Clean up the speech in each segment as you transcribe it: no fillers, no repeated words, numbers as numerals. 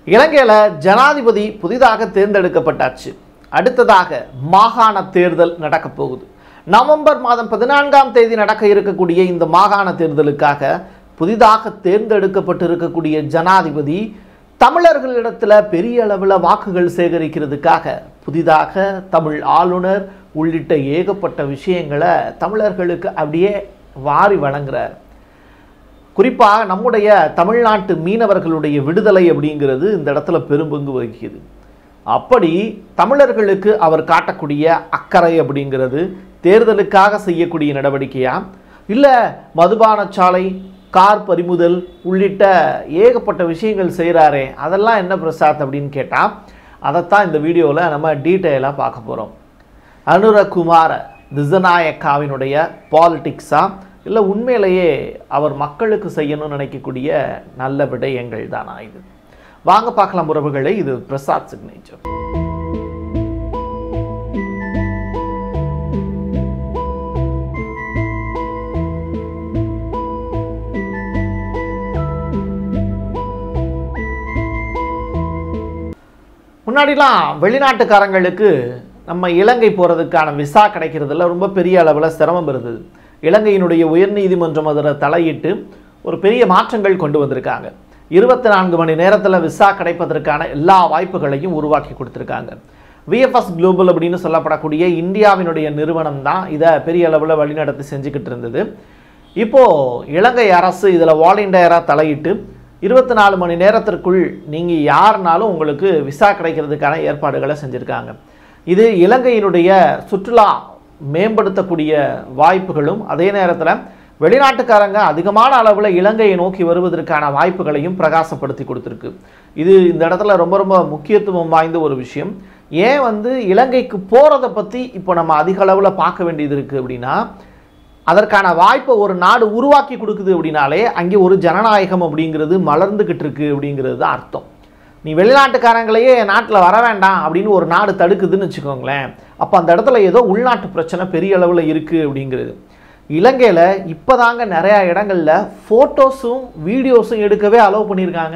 இலங்கையில் ஜனாதிபதி புதிதாக தேர்ந்தெடுக்கப்பட்டாச்சு. அடுத்ததாக மாகாண தேர்தல் நடக்க போகுது. நவம்பர் மாதம் 14ஆம் தேதி நடக்க இருக்கக்கூடிய இந்த மாகாண தேர்தலுக்காக புதிதாக தேர்ந்தெடுக்கப்பட்டிருக்கக்கூடிய ஜனாதிபதி தமிழர்களிடத்தில் பெரிய அளவில் வாக்குகள் சேகரிக்கிறதுக்காக புதிதாக தமிழ் ஆளுநர் உள்ளிட்ட ஏகப்பட்ட விஷயங்களை தமிழர்களுக்கு அப்படியே வாரி வழங்குறார். குறிப்பாக நம்முடைய தமிழ்நாட்டு மீனவர்களுடைய விடுதலை அப்படிங்கிறது இந்த இடத்துல பெரும்பங்கு வகிக்குது. அப்படி தமிழர்களுக்கு அவர் காட்டக்கூடிய அக்கறை அப்படிங்கிறது தேர்தலுக்காக செய்யக்கூடிய நடவடிக்கையா, இல்லை மதுபானச்சாலை, கார் பறிமுதல் உள்ளிட்ட ஏகப்பட்ட விஷயங்கள் செய்கிறாரே அதெல்லாம் என்ன பிரசாத் அப்படின்னு கேட்டால் அதைத்தான் இந்த வீடியோவில் நம்ம டீட்டெயிலாக பார்க்க போகிறோம். அனுரகுமார திசநாயக்காவினுடைய பாலிடிக்ஸா, இல்லை உண்மையிலேயே அவர் மக்களுக்கு செய்யணும்னு நினைக்கக்கூடிய நல்ல விடயங்கள் தானா? இது வாங்க பார்க்கலாம் உறவுகளை. இது பிரசாத் சிக்னேச்சர். முன்னாடிலாம் வெளிநாட்டுக்காரங்களுக்கு நம்ம இலங்கை போகிறதுக்கான விசா கிடைக்கிறதுல ரொம்ப பெரிய அளவில் சிரமம் இருந்தது. இலங்கையினுடைய உயர்நீதிமன்றம் அதில் தலையிட்டு ஒரு பெரிய மாற்றங்கள் கொண்டு வந்திருக்காங்க. 24 மணி நேரத்தில் விசா கிடைப்பதற்கான எல்லா வாய்ப்புகளையும் உருவாக்கி கொடுத்துருக்காங்க. விஎஃப்எஸ் குளோபல் அப்படின்னு சொல்லப்படக்கூடிய இந்தியாவினுடைய நிறுவனம் தான் இதை பெரிய அளவில் வழிநடத்தி செஞ்சுக்கிட்டு இருந்தது. இப்போது இலங்கை அரசு இதில் வாலண்டியராக தலையிட்டு 24 மணி நேரத்திற்குள் நீங்கள் யாருனாலும் உங்களுக்கு விசா கிடைக்கிறதுக்கான ஏற்பாடுகளை செஞ்சுருக்காங்க. இது இலங்கையினுடைய சுற்றுலா மேம்படுத்தக்கூடிய வாய்ப்புகளும், அதே நேரத்தில் வெளிநாட்டுக்காரங்க அதிகமான அளவில் இலங்கையை நோக்கி வருவதற்கான வாய்ப்புகளையும் பிரகாசப்படுத்தி கொடுத்துருக்கு. இது இந்த இடத்துல ரொம்ப ரொம்ப முக்கியத்துவம் வாய்ந்த ஒரு விஷயம். ஏன் இலங்கைக்கு போகிறத பற்றி இப்போ நம்ம அதிக அளவில் பார்க்க வேண்டியது இருக்குது அப்படின்னா, அதற்கான வாய்ப்பை ஒரு நாடு உருவாக்கி கொடுக்குது அப்படின்னாலே அங்கே ஒரு ஜனநாயகம் அப்படிங்கிறது மலர்ந்துக்கிட்டு இருக்கு அப்படிங்கிறது தான் அர்த்தம். நீ வெளிநாட்டுக்காரங்களையே நாட்டில் வர வேண்டாம் அப்படின்னு ஒரு நாடு தடுக்குதுன்னு வச்சுக்கோங்களேன், அப்போ அந்த இடத்துல ஏதோ உள்நாட்டு பிரச்சனை பெரிய அளவில் இருக்குது அப்படிங்கிறது. இலங்கையில் இப்போ தாங்க நிறையா இடங்களில் ஃபோட்டோஸும் வீடியோஸும் எடுக்கவே அலோவ் பண்ணியிருக்காங்க.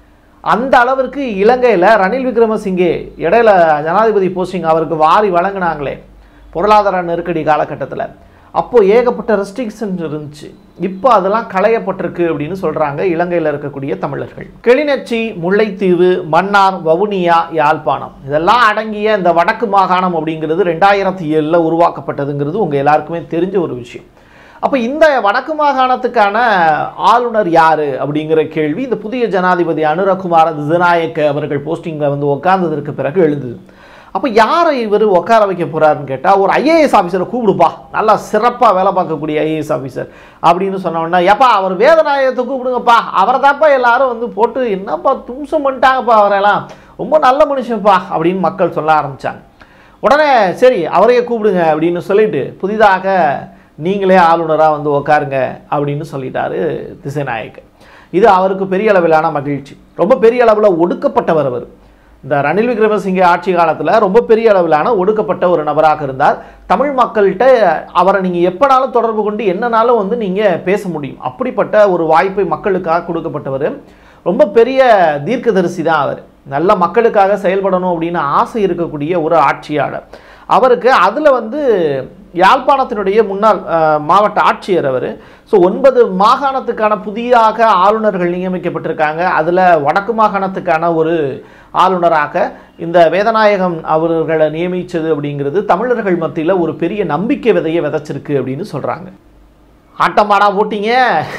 அந்த அளவிற்கு இலங்கையில் ரணில் விக்ரமசிங்கே இடையில ஜனாதிபதி போஸ்டிங் அவருக்கு வாரி வழங்கினாங்களே பொருளாதார நெருக்கடி காலகட்டத்தில், அப்போது ஏகப்பட்ட ரெஸ்ட்ரிக்ஷன் இருந்துச்சு. இப்போ அதெல்லாம் களையப்பட்டிருக்கு அப்படின்னு சொல்கிறாங்க இலங்கையில் இருக்கக்கூடிய தமிழர்கள். கிளிநொச்சி, முல்லைத்தீவு, மன்னார், வவுனியா, யாழ்ப்பாணம் இதெல்லாம் அடங்கிய இந்த வடக்கு மாகாணம் அப்படிங்கிறது 2007 உருவாக்கப்பட்டதுங்கிறது உங்கள் எல்லாருக்குமே தெரிஞ்ச ஒரு விஷயம். அப்போ இந்த வடக்கு மாகாணத்துக்கான ஆளுநர் யார் அப்படிங்கிற கேள்வி இந்த புதிய ஜனாதிபதி அனுரகுமார திசநாயக்க அவர்கள் போஸ்டிங்கில் உட்கார்ந்ததற்கு பிறகு எழுந்தது. அப்போ யாரை இவர் உட்கார வைக்க போகிறாருன்னு கேட்டால், ஒரு ஐஏஎஸ் ஆஃபீஸரை கூப்பிடுப்பா, நல்லா சிறப்பாக வேலை பார்க்கக்கூடிய ஐஏஎஸ் ஆஃபீஸர் அப்படின்னு சொன்னோன்னா, ஏப்பா அவர் வேதநாயகத்தை கூப்பிடுங்கப்பா, அவரை தான்ப்பா எல்லாரும் போட்டு என்னப்பா தும்சம் பண்ணிட்டாங்கப்பா, அவரெல்லாம் ரொம்ப நல்ல மனுஷன்ப்பா அப்படின்னு மக்கள் சொல்ல ஆரம்பித்தாங்க. உடனே சரி அவரையே கூப்பிடுங்க அப்படின்னு சொல்லிட்டு புதிதாக நீங்களே ஆளுநராக உட்காருங்க அப்படின்னு சொல்லிட்டாரு திசநாயக்க. இது அவருக்கு பெரிய அளவிலான மகிழ்ச்சி. ரொம்ப பெரிய அளவில் ஒடுக்கப்பட்டவர் அவர். இந்த ரணில் விக்ரமசிங்கே ஆட்சி காலத்தில் ரொம்ப பெரிய அளவிலான ஒடுக்கப்பட்ட ஒரு நபராக இருந்தார். தமிழ் மக்கள்கிட்ட அவரை நீங்கள் எப்போனாலும் தொடர்பு கொண்டு என்னன்னாலும் நீங்கள் பேச முடியும். அப்படிப்பட்ட ஒரு வாய்ப்பை மக்களுக்காக கொடுக்கப்பட்டவர். ரொம்ப பெரிய தீர்க்கதரிசி தான் அவர். நல்ல மக்களுக்காக செயல்படணும் அப்படின்னு ஆசை இருக்கக்கூடிய ஒரு ஆட்சியாளர். அவருக்கு அதில் யாழ்ப்பாணத்தினுடைய முன்னாள் மாவட்ட ஆட்சியர் அவர். ஸோ 9 மாகாணத்துக்கான புதிதாக ஆளுநர்கள் நியமிக்கப்பட்டிருக்காங்க. அதில் வடக்கு மாகாணத்துக்கான ஒரு ஆளுநராக இந்த வேதநாயகம் அவர்களை நியமித்தது அப்படிங்கிறது தமிழர்கள் மத்தியில் ஒரு பெரிய நம்பிக்கை விதையை விதைச்சிருக்கு அப்படின்னு சொல்கிறாங்க. ஆட்டமாடா போட்டீங்க,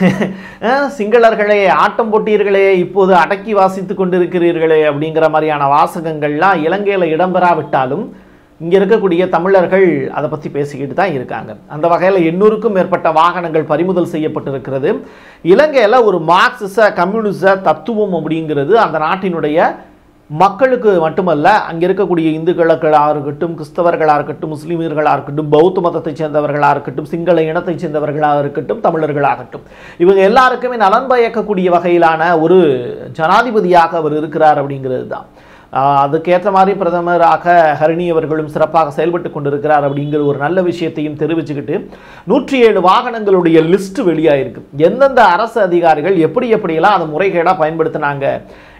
சிங்களர்களே ஆட்டம் போட்டீர்களே, இப்போது அடக்கி வாசித்து கொண்டிருக்கிறீர்களே அப்படிங்கிற மாதிரியான வாசகங்கள்லாம் இலங்கையில் இடம்பெறாவிட்டாலும் இங்கே இருக்கக்கூடிய தமிழர்கள் அதை பற்றி பேசிக்கிட்டு தான் இருக்காங்க. அந்த வகையில் 800க்கும் மேற்பட்ட வாகனங்கள் பறிமுதல் செய்யப்பட்டிருக்கிறது. இலங்கையில் ஒரு மார்க்சிச கம்யூனிச தத்துவம் அப்படிங்கிறது அந்த நாட்டினுடைய மக்களுக்கு மட்டுமல்ல, அங்கே இருக்கக்கூடிய இந்துக்களாக இருக்கட்டும், கிறிஸ்தவர்களாக இருக்கட்டும், முஸ்லீமர்களாக இருக்கட்டும், பௌத்த மதத்தை சேர்ந்தவர்களாக இருக்கட்டும், சிங்கள இனத்தை சேர்ந்தவர்களாக இருக்கட்டும், தமிழர்களாகட்டும், இவங்க எல்லாருக்குமே நலன் பயக்கக்கூடிய வகையிலான ஒரு ஜனாதிபதியாக அவர் இருக்கிறார் அப்படிங்கிறது தான். அதுக்கேற்ற மாதிரி பிரதமராக ஹரிணி அவர்களும் சிறப்பாக செயல்பட்டு கொண்டிருக்கிறார் அப்படிங்கிற ஒரு நல்ல விஷயத்தையும் தெரிவிச்சுக்கிட்டு 107 வாகனங்களுடைய லிஸ்ட் வெளியாயிருக்கு. எந்தெந்த அரசு அதிகாரிகள் எப்படியெல்லாம் அதை முறைகேடாக பயன்படுத்தினாங்க,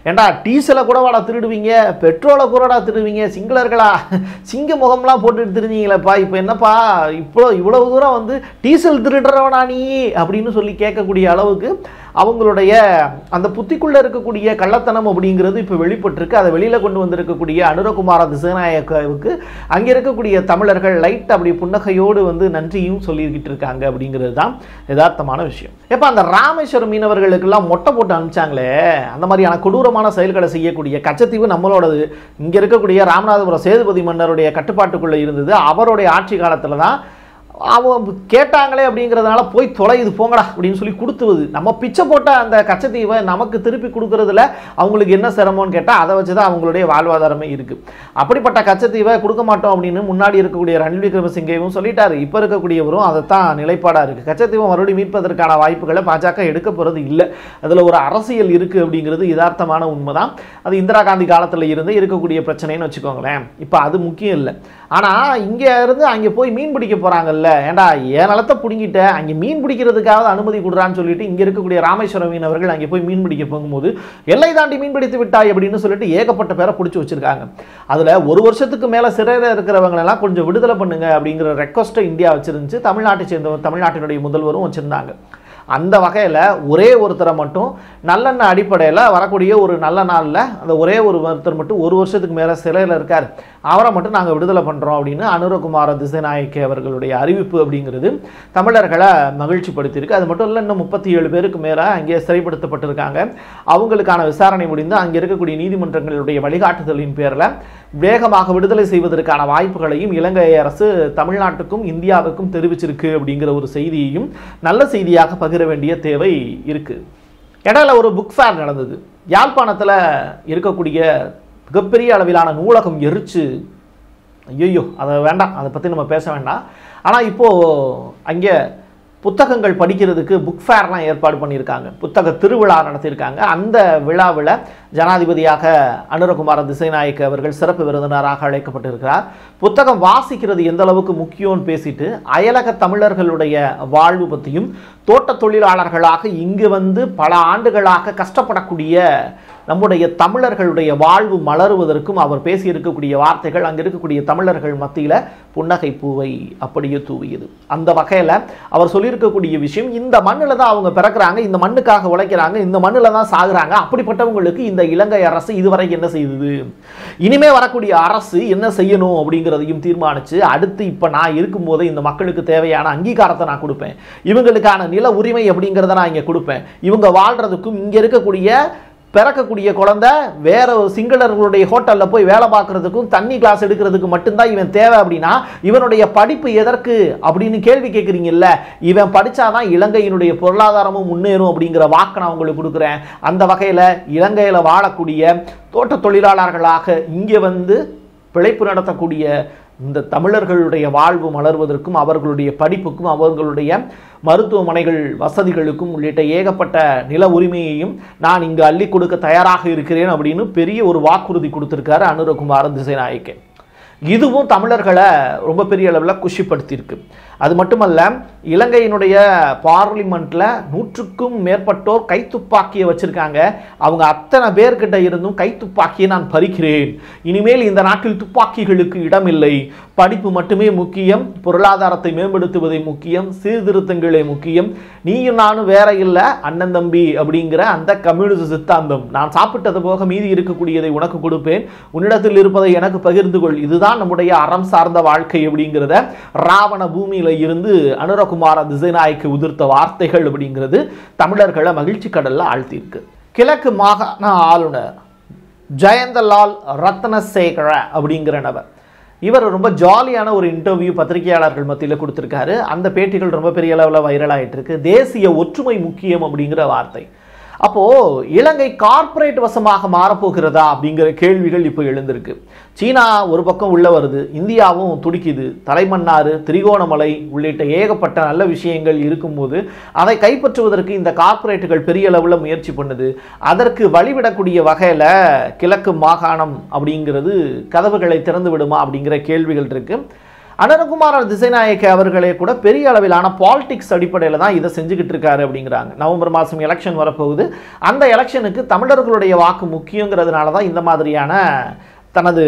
ஏண்டா டீசலை கூட வாடா திருடுவீங்க, பெட்ரோலை கூடடா திருடுவீங்க, சிங்களர்களா சிங்க முகம்லாம் போட்டுட்டு திருந்தீங்களேப்பா, இப்போ என்னப்பா இவ்வளவு தூரம் வந்து டீசல் திருடுறவனா நீ அப்படின்னு சொல்லி கேட்கக்கூடிய அளவுக்கு அவங்களுடைய அந்த புத்திக்குள்ளே இருக்கக்கூடிய கள்ளத்தனம் அப்படிங்கிறது இப்போ வெளிப்பட்டிருக்கு. அதை வெளியில் கொண்டு வந்திருக்கக்கூடிய அனுரகுமார திசாநாயக்காவுக்கு அங்கே இருக்கக்கூடிய தமிழர்கள் லைட் அப்படி புன்னகையோடு வந்து நன்றியும் சொல்லிக்கிட்டு இருக்காங்க அப்படிங்கிறது தான் யதார்த்தமான விஷயம். எப்போ அந்த ராமேஸ்வரம் மீனவர்களுக்கெல்லாம் மொட்டை போட்டு அனுப்பிச்சாங்களே, அந்த மாதிரியான கொடூரமான செயல்களை செய்யக்கூடிய கச்சத்தீவு நம்மளோடது, இங்கே இருக்கக்கூடிய ராமநாதபுரம் சேதுபதி மன்னருடைய கட்டுப்பாட்டுக்குள்ளே இருந்தது. அவருடைய ஆட்சி காலத்தில் தான் அவங்க கேட்டாங்களே அப்படிங்கிறதுனால போய் தொலையுது போங்கடா அப்படின்னு சொல்லி கொடுத்துவது. நம்ம பிச்சை போட்ட அந்த கச்சத்தீவை நமக்கு திருப்பி கொடுக்கறதுல அவங்களுக்கு என்ன சிரமம்னு கேட்டால் அதை வச்சு தான் அவங்களுடைய வாழ்வாதாரமே இருக்குது. அப்படிப்பட்ட கச்சத்தீவை கொடுக்க மாட்டோம் அப்படின்னு முன்னாடி இருக்கக்கூடிய ரணில் விக்ரமசிங்கேவும் சொல்லிட்டாரு. இப்போ இருக்கக்கூடியவரும் அதைத்தான் நிலைப்பாடாக இருக்குது. கச்சத்தீவை மறுபடியும் மீட்பதற்கான வாய்ப்புகளை பாஜக எடுக்க போகிறது இல்லை. அதில் ஒரு அரசியல் இருக்குது அப்படிங்கிறது யதார்த்தமான உண்மை தான். அது இந்திரா காந்தி காலத்தில் இருந்து இருக்கக்கூடிய பிரச்சனைன்னு வச்சுக்கோங்களேன். இப்போ அது முக்கியம் இல்லை. ஆனால் இங்கே இருந்து அங்கே போய் மீன் பிடிக்க போகிறாங்கல்ல, ஏண்டா ஏன் நிலத்தை பிடிங்கிட்ட அங்கே மீன் பிடிக்கிறதுக்காக அனுமதி கொடுறான்னு சொல்லிட்டு இங்கே இருக்கக்கூடிய ராமேஸ்வரம் மீனவர்கள் அங்கே போய் மீன் பிடிக்க போகும்போது எல்லை தாண்டி மீன் பிடித்து விட்டாய் அப்படின்னு சொல்லிட்டு ஏகப்பட்ட பேரை பிடிச்சி வச்சிருக்காங்க. அதில் ஒரு வருஷத்துக்கு மேலே சிறையில் இருக்கிறவங்களெல்லாம் கொஞ்சம் விடுதலை பண்ணுங்க அப்படிங்கிற ரெக்வஸ்ட்டை இந்தியா வச்சிருந்துச்சு. தமிழ்நாட்டை சேர்ந்தவர் தமிழ்நாட்டினுடைய முதல்வரும் வச்சுருந்தாங்க. அந்த வகையில் ஒரே ஒருத்தரை மட்டும் நல்லெண்ண அடிப்படையில் வரக்கூடிய ஒரு நல்ல நாளில் அந்த ஒரே ஒருத்தர் மட்டும் ஒரு வருஷத்துக்கு மேலே சிறையில் இருக்கார், அவரை மட்டும் நாங்கள் விடுதலை பண்ணுறோம் அப்படின்னு அனுரகுமார திசாநாயக்கே அவர்களுடைய அறிவிப்பு அப்படிங்கிறது தமிழர்களை மகிழ்ச்சிப்படுத்தியிருக்கு. அது மட்டும் இல்லை, இன்னும் 37 பேருக்கு மேலே அங்கே சிறைப்படுத்தப்பட்டிருக்காங்க. அவங்களுக்கான விசாரணை முடிந்து அங்கே இருக்கக்கூடிய நீதிமன்றங்களுடைய வழிகாட்டுதலின் பேரில் வேகமாக விடுதலை செய்வதற்கான வாய்ப்புகளையும் இலங்கை அரசு தமிழ்நாட்டுக்கும் இந்தியாவுக்கும் தெரிவிச்சிருக்கு அப்படிங்கிற ஒரு செய்தியையும் நல்ல செய்தியாக பகிர வேண்டிய தேவை இருக்கு. இடையில ஒரு புக் ஃபேர் நடந்தது. யாழ்ப்பாணத்தில் இருக்கக்கூடிய மிகப்பெரிய அளவிலான நூலகம் எரிச்சு, ஐயோ அதை வேண்டாம், அதை பற்றி நம்ம பேச வேண்டாம். ஆனால் இப்போது அங்கே புத்தகங்கள் படிக்கிறதுக்கு புக் ஃபேர்லாம் ஏற்பாடு பண்ணியிருக்காங்க. புத்தக திருவிழா நடத்தியிருக்காங்க. அந்த விழாவில் ஜனாதிபதியாக அனுரகுமார திசாநாயக்க அவர்கள் சிறப்பு விருந்தினராக அழைக்கப்பட்டிருக்கிறார். புத்தகம் வாசிக்கிறது எந்த அளவுக்கு முக்கியம்னு பேசிட்டு அயலக தமிழர்களுடைய வாழ்வு பற்றியும் தோட்ட தொழிலாளர்களாக இங்கு வந்து பல ஆண்டுகளாக கஷ்டப்படக்கூடிய நம்முடைய தமிழர்களுடைய வாழ்வு மலருவதற்கும் அவர் பேசியிருக்கக்கூடிய வார்த்தைகள் அங்கே இருக்கக்கூடிய தமிழர்கள் மத்தியில் புன்னகை பூவை அப்படியே தூவியது. அந்த வகையில் அவர் சொல்லியிருக்கக்கூடிய விஷயம், இந்த மண்ணில் தான் அவங்க பிறக்கிறாங்க, இந்த மண்ணுக்காக உழைக்கிறாங்க, இந்த மண்ணில் தான் சாகுறாங்க. அப்படிப்பட்டவங்களுக்கு இந்த இலங்கை அரசு இதுவரை என்ன செய்தது, இனிமே வரக்கூடிய அரசு என்ன செய்யணும் அப்படிங்கிறதையும் தீர்மானித்து அடுத்து இப்போ நான் இருக்கும்போதே இந்த மக்களுக்கு தேவையான அங்கீகாரத்தை நான் கொடுப்பேன், இவங்களுக்கான நில உரிமை அப்படிங்கிறத நான் இங்கே கொடுப்பேன், இவங்க வாழ்கிறதுக்கும் இங்கே இருக்கக்கூடிய பிறக்கக்கூடிய குழந்தை வேற சிங்களர்களுடைய ஹோட்டலில் போய் வேலை பார்க்கறதுக்கும் தண்ணி கிளாஸ் எடுக்கிறதுக்கு மட்டும்தான் இவன் தேவை அப்படின்னா இவனுடைய படிப்பு எதற்கு அப்படின்னு கேள்வி கேட்குறீங்கல்ல. இவன் படித்தாதான் இலங்கையினுடைய பொருளாதாரமும் முன்னேறும் அப்படிங்கிற வாக்கு நான் உங்களுக்கு கொடுக்குறேன். அந்த வகையில் இலங்கையில் வாழக்கூடிய தோட்ட தொழிலாளர்களாக இங்கே வந்து பிழைப்பு நடத்தக்கூடிய இந்த தமிழர்களுடைய வாழ்வு மலர்வதற்கும் அவர்களுடைய படிப்புக்கும் அவர்களுடைய மருத்துவமனைகள் வசதிகளுக்கும் உள்ளிட்ட ஏகப்பட்ட நில உரிமையையும் நான் இங்கு அள்ளி கொடுக்க தயாராக இருக்கிறேன் அப்படின்னு பெரிய ஒரு வாக்குறுதி கொடுத்திருக்காரு அனுரகுமார திசாநாயக்கே. இதுவும் தமிழர்களை ரொம்ப பெரிய அளவில் குஷிப்படுத்தியிருக்கு. அது மட்டுமல்ல, இலங்கையினுடைய பார்லிமெண்ட்டில் 100க்கும் மேற்பட்டோர் கைத்துப்பாக்கியை வச்சுருக்காங்க. அவங்க அத்தனை பேர்கிட்ட இருந்தும் கைத்துப்பாக்கியை நான் பறிக்கிறேன், இனிமேல் இந்த நாட்டில் துப்பாக்கிகளுக்கு இடமில்லை, படிப்பு மட்டுமே முக்கியம், பொருளாதாரத்தை மேம்படுத்துவதை முக்கியம், சீர்திருத்தங்களே முக்கியம், நீயும் நானும் வேற இல்லை அண்ணன் தம்பி அப்படிங்கிற அந்த கம்யூனிஸ்ட் சித்தாந்தம், நான் சாப்பிட்டது போக மீதி இருக்கக்கூடியதை உனக்கு கொடுப்பேன், உன்னிடத்தில் இருப்பதை எனக்கு பகிர்ந்து கொள், இதுதான் நம்முடைய அறம் சார்ந்த வாழ்க்கை அப்படிங்கிறத ராவண பூமியில இருந்து அனுரகுமார திசாநாயக்க உதிர்த்த வார்த்தைகள் அப்படிங்கிறது தமிழர்களை மகிழ்ச்சி கடல்ல ஆழ்த்தியிருக்கு. கிழக்கு மாகாண ஆளுநர் ஜெயந்தலால் ரத்னசேகர அப்படிங்கிற நபர், இவர் ரொம்ப ஜாலியான ஒரு இன்டர்வியூ பத்திரிகையாளர்கள் மத்தியில் கொடுத்துருக்காரு. அந்த பேட்டிகள் ரொம்ப பெரிய அளவில் வைரல் ஆகிட்டு இருக்கு. தேசிய ஒற்றுமை முக்கியம் அப்படிங்கிற வார்த்தை. அப்போது இலங்கை கார்ப்பரேட் வசமாக மாறப்போகிறதா அப்படிங்கிற கேள்விகள் இப்போ எழுந்திருக்கு. சீனா ஒரு பக்கம் உள்ள வருது, இந்தியாவும் துடிக்குது, தலைமன்னாறு திரிகோணமலை உள்ளிட்ட ஏகப்பட்ட நல்ல விஷயங்கள் இருக்கும்போது அதை கைப்பற்றுவதற்கு இந்த கார்ப்பரேட்டுகள் பெரிய அளவில் முயற்சி பண்ணுது. அதற்கு வழிவிடக்கூடிய வகையில் கிழக்கு மாகாணம் அப்படிங்கிறது கதவுகளை திறந்து விடுமா அப்படிங்கிற கேள்விகள் இருக்குது. அனுரகுமார திசைநாயக்க அவர்களே கூட பெரிய அளவிலான பாலிடிக்ஸ் அடிப்படையில் தான் இதை செஞ்சுக்கிட்டு இருக்காரு அப்படிங்கிறாங்க. நவம்பர் மாதம் எலெக்ஷன் வரப்போகுது. அந்த எலெக்ஷனுக்கு தமிழர்களுடைய வாக்கு முக்கியங்கிறதுனால தான் இந்த மாதிரியான தனது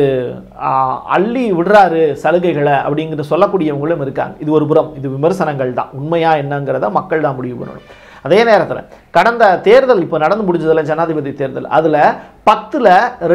அள்ளி விடுறாரு சலுகைகளை அப்படிங்கிற சொல்லக்கூடியவங்களும் இருக்காங்க. இது ஒரு புறம், இது விமர்சனங்கள் தான். உண்மையா என்னங்கிறத மக்கள் தான் முடிவு பண்ணணும். அதே நேரத்தில் கடந்த தேர்தல் இப்போ நடந்து முடிஞ்சதில் ஜனாதிபதி தேர்தல், அதில் 10ல்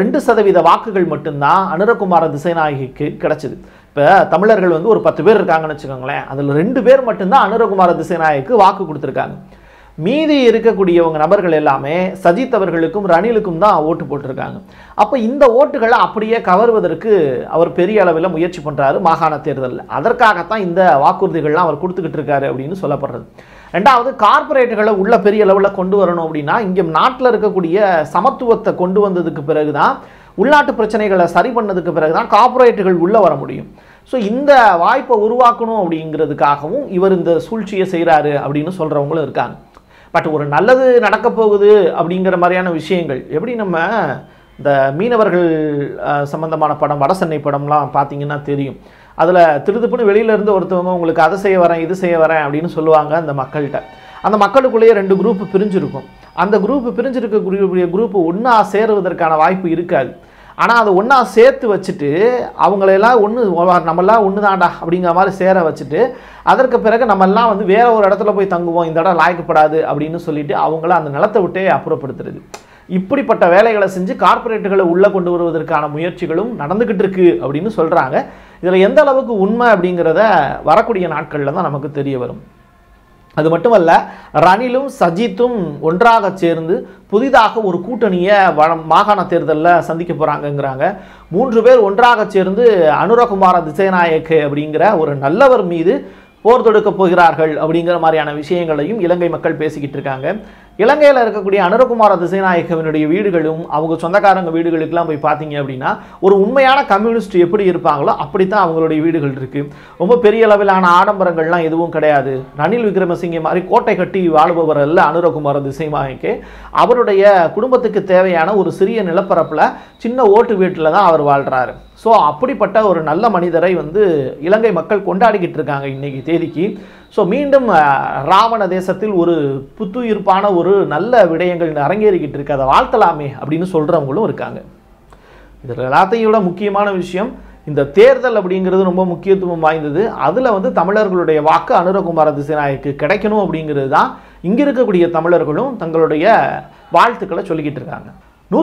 2% வாக்குகள் மட்டும்தான் அனுரகுமார திசைநாயகிக்கு கிடைச்சிது. இப்போ தமிழர்கள் வந்து ஒரு 10 பேர் இருக்காங்கன்னு வச்சுக்கோங்களேன், அதில் 2 பேர் மட்டும்தான் அனுரகுமார திசைநாயகிக்கு வாக்கு கொடுத்துருக்காங்க. மீதி இருக்கக்கூடியவங்க நபர்கள் எல்லாமே சஜித் அவர்களுக்கும் ரணிலுக்கும் தான் ஓட்டு போட்டிருக்காங்க. அப்போ இந்த ஓட்டுகளை அப்படியே கவர்வதற்கு அவர் பெரிய அளவில் முயற்சி பண்ணுறாரு மாகாண தேர்தலில். அதற்காகத்தான் இந்த வாக்குறுதிகள்லாம் அவர் கொடுத்துக்கிட்டு இருக்காரு அப்படின்னு சொல்லப்படுறது. ரெண்டாவது, கார்பரேட்டுகளை உள்ள பெரிய அளவில் கொண்டு வரணும் அப்படின்னா இங்கே நாட்டில் இருக்கக்கூடிய சமத்துவத்தை கொண்டு வந்ததுக்கு பிறகு தான், உள்நாட்டு பிரச்சனைகளை சரி பண்ணதுக்கு பிறகு தான் கார்பரேட்டுகள் உள்ளே வர முடியும். ஸோ இந்த வாய்ப்பை உருவாக்கணும் அப்படிங்கிறதுக்காகவும் இவர் இந்த சூழ்ச்சியை செய்கிறாரு அப்படின்னு சொல்கிறவங்களும் இருக்காங்க. பட் ஒரு நல்லது நடக்க போகுது அப்படிங்கிற மாதிரியான விஷயங்கள், எப்படி நம்ம இந்த மீனவர்கள் சம்பந்தமான படம் வடசென்னை படம்லாம் பார்த்தீங்கன்னா தெரியும். அதில் திருதுப்புன்னு வெளியிலேருந்து ஒருத்தவங்க உங்களுக்கு அதை செய்ய வரேன் இது செய்ய வரேன் அப்படின்னு சொல்லுவாங்க அந்த மக்கள்கிட்ட. அந்த மக்களுக்குள்ளேயே 2 குரூப் பிரிஞ்சிருக்கும். அந்த குரூப் பிரிஞ்சிருக்கக்கூடிய குரூப் ஒன்றா சேருவதற்கான வாய்ப்பு இருக்காது. ஆனால் அதை ஒன்றா சேர்த்து வச்சுட்டு அவங்களெல்லாம் நம்மளாம் ஒன்று தாண்டா அப்படிங்கிற மாதிரி சேர வச்சுட்டு அதற்கு பிறகு நம்மெல்லாம் வந்து வேற ஒரு இடத்துல போய் தங்குவோம், இந்த இடம் லாய்க்கப்படாது அப்படின்னு சொல்லிட்டு அவங்கள அந்த நிலத்தை விட்டே அப்புறப்படுத்துறது. இப்படிப்பட்ட வேலைகளை செஞ்சு கார்பரேட்டுகளை உள்ளே கொண்டு வருவதற்கான முயற்சிகளும் நடந்துக்கிட்டு இருக்கு அப்படின்னு சொல்கிறாங்க. இதில் எந்த அளவுக்கு உண்மை அப்படிங்கிறத வரக்கூடிய நாட்களில் தான் நமக்கு தெரிய வரும். அது மட்டுமல்ல, ரணிலும் சஜித்தும் ஒன்றாக சேர்ந்து புதிதாக ஒரு கூட்டணியை மாகாண தேர்தலில் சந்திக்க போகிறாங்கங்கிறாங்க. 3 பேர் ஒன்றாக சேர்ந்து அனுரகுமார திசைநாயக்க அப்படிங்கிற ஒரு நல்லவர் மீது போர் தொடுக்க போகிறார்கள் அப்படிங்கிற மாதிரியான விஷயங்களையும் இலங்கை மக்கள் பேசிக்கிட்டு இருக்காங்க. இலங்கையில் இருக்கக்கூடிய அனுரகுமார திசைநாயக்கவினுடைய வீடுகளும் அவங்க சொந்தக்காரங்க வீடுகளுக்கெல்லாம் போய் பார்த்தீங்க அப்படின்னா ஒரு உண்மையான கம்யூனிஸ்ட் எப்படி இருப்பாங்களோ அப்படித்தான் அவங்களுடைய வீடுகள் இருக்குது. ரொம்ப பெரிய அளவிலான ஆடம்பரங்கள்லாம் எதுவும் கிடையாது. ரணில் விக்ரமசிங்கே மாதிரி கோட்டை கட்டி வாழ்பவர் அல்ல அனுரகுமார திசைநாயக்க. அவருடைய குடும்பத்துக்கு தேவையான ஒரு சிறிய நிலப்பரப்பில் சின்ன ஓட்டு வீட்டில் தான் அவர் வாழ்கிறாரு. ஸோ அப்படிப்பட்ட ஒரு நல்ல மனிதரை வந்து இலங்கை மக்கள் கொண்டாடிக்கிட்டு இருக்காங்க இன்னைக்கு தேதிக்கு. ஸோ மீண்டும் ராவண தேசத்தில் ஒரு புத்துயிர்ப்பான ஒரு நல்ல விடயங்கள் அரங்கேறிக்கிட்டு இருக்கு, அதை வாழ்த்தலாமே அப்படின்னு சொல்கிறவங்களும் இருக்காங்க. இது எல்லாத்தையும் விட முக்கியமான விஷயம், இந்த தேர்தல் அப்படிங்கிறது ரொம்ப முக்கியத்துவம் வாய்ந்தது. அதில் வந்து தமிழர்களுடைய வாக்கு அனுரகுமார திசைநாயக்கு கிடைக்கணும் அப்படிங்கிறது தான் இங்கே இருக்கக்கூடிய தமிழர்களும் தங்களுடைய வாழ்த்துக்களை சொல்லிக்கிட்டு இருக்காங்க.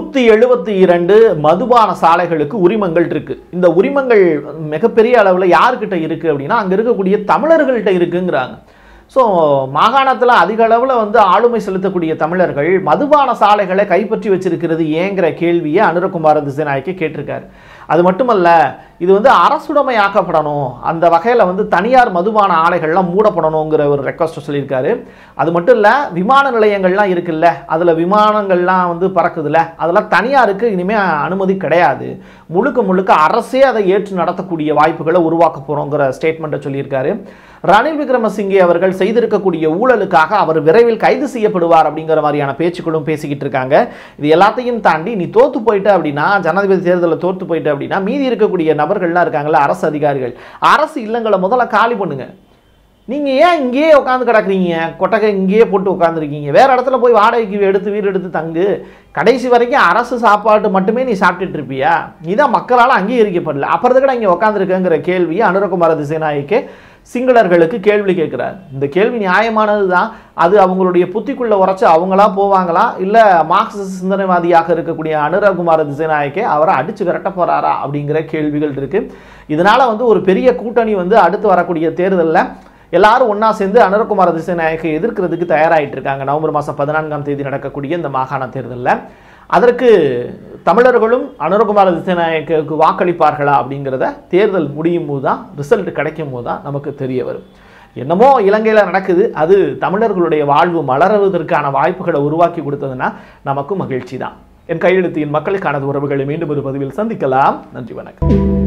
172 மதுபான சாலைகளுக்கு உரிமங்கள் இருக்கு. இந்த உரிமங்கள் மிகப்பெரிய அளவில் யாருக்கிட்ட இருக்கு அப்படின்னா அங்கே இருக்கக்கூடிய தமிழர்கள்ட்ட இருக்குங்கிறாங்க. ஸோ மாகாணத்தில் அதிக அளவில் வந்து ஆளுமை செலுத்தக்கூடிய தமிழர்கள் மதுபான சாலைகளை கைப்பற்றி வச்சிருக்கிறது ஏங்கிற கேள்வியை அனுரகுமார திசைநாயக்க கேட்டிருக்காரு. அது மட்டுமல்ல, இது வந்து அரசுடைமையாக்கப்படணும், அந்த வகையில் வந்து தனியார் மதுபான ஆலைகள்லாம் மூடப்படணுங்கிற ஒரு ரெக்வஸ்ட் சொல்லியிருக்காரு. அது மட்டும் இல்லை, விமான நிலையங்கள்லாம் இருக்குல்ல, அதில் விமானங்கள்லாம் வந்து பறக்குதுல்ல, அதெல்லாம் தனியாருக்கு இனிமேல் அனுமதி கிடையாது, முழுக்க முழுக்க அரசே அதை ஏற்று நடத்தக்கூடிய வாய்ப்புகளை உருவாக்க போகிறோங்கிற ஸ்டேட்மெண்ட்டை சொல்லியிருக்காரு. ரணில் விக்ரமசிங்கே அவர்கள் செய்திருக்கக்கூடிய ஊழலுக்காக அவர் விரைவில் கைது செய்யப்படுவார் அப்படிங்கிற மாதிரியான பேச்சுக்களும் பேசிக்கிட்டு இருக்காங்க. இது எல்லாத்தையும் தாண்டி நீ தோத்து போயிட்ட அப்படின்னா, ஜனாதிபதி தேர்தலில் தோத்து போயிட்ட அப்படின்னா, மீதி இருக்கக்கூடிய நபர்கள்லாம் இருக்காங்கல்ல அரசு அதிகாரிகள், அரசு இல்லங்களை முதல்ல காலி பண்ணுங்க. நீங்கள் ஏன் இங்கேயே உட்காந்து கிடக்குறீங்க, கொட்டகை இங்கேயே போட்டு உட்காந்துருக்கீங்க, வேறு இடத்துல போய் வாடகைக்கு எடுத்து வீடு எடுத்து தங்கு. கடைசி வரைக்கும் அரசு சாப்பாட்டு மட்டுமே நீ சாப்பிட்டுட்டு இருப்பியா? நீதான் மக்களால் அங்கீகரிக்கப்படல, அப்புறத்துக்கட இங்கே உட்காந்துருக்குங்கிற கேள்வியை அனுரகுமார திசைநாயக்க சிங்களர்களுக்கு கேள்வி கேட்குறார். இந்த கேள்வி நியாயமானது தான். அது அவங்களுடைய புத்திக்குள்ளே உரைச்சி அவங்களா போவாங்களா, இல்லை மார்க்சிஸ்ட் சிந்தனைவாதியாக இருக்கக்கூடிய அனுரகுமார திசைநாயக்க அவரை அடித்து விரட்ட போகிறாரா அப்படிங்கிற கேள்விகள் இருக்குது. இதனால் வந்து ஒரு பெரிய கூட்டணி வந்து அடுத்து வரக்கூடிய தேர்தலில் எல்லாரும் ஒன்றா சேர்ந்து அனுரகுமார திசைநாயக்க எதிர்க்கிறதுக்கு தயாராகிட்டு இருக்காங்க. நவம்பர் மாதம் 14ஆம் தேதி நடக்கக்கூடிய இந்த மாகாண தேர்தலில் அதற்கு தமிழர்களும் அனுரகுமார திசைநாயக்கு வாக்களிப்பார்களா அப்படிங்கிறத தேர்தல் முடியும் போது தான், ரிசல்ட் கிடைக்கும் போது தான் நமக்கு தெரிய வரும். என்னமோ இலங்கையில் நடக்குது, அது தமிழர்களுடைய வாழ்வு மலருவதற்கான வாய்ப்புகளை உருவாக்கி கொடுத்ததுன்னா நமக்கும் மகிழ்ச்சி தான். என் கையெழுத்தின் மக்களுக்கான உறவுகளை மீண்டும் ஒரு பதிவில் சந்திக்கலாம். நன்றி, வணக்கம்.